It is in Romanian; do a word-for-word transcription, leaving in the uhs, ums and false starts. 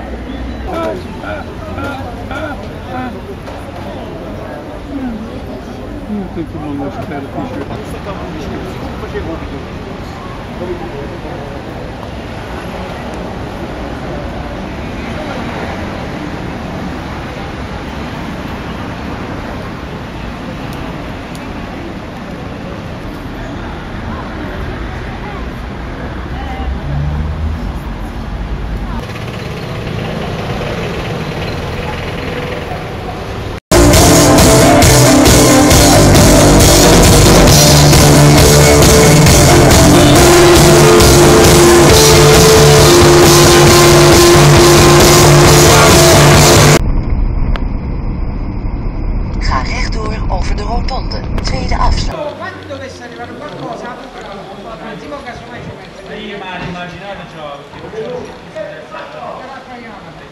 Não tem como não espera que Ga rechtdoor over de rotonde, tweede afslag. Quando dovesse arrivare qualcosa, primo casomai ci metto. Io mi immaginate ciò, perché non c'è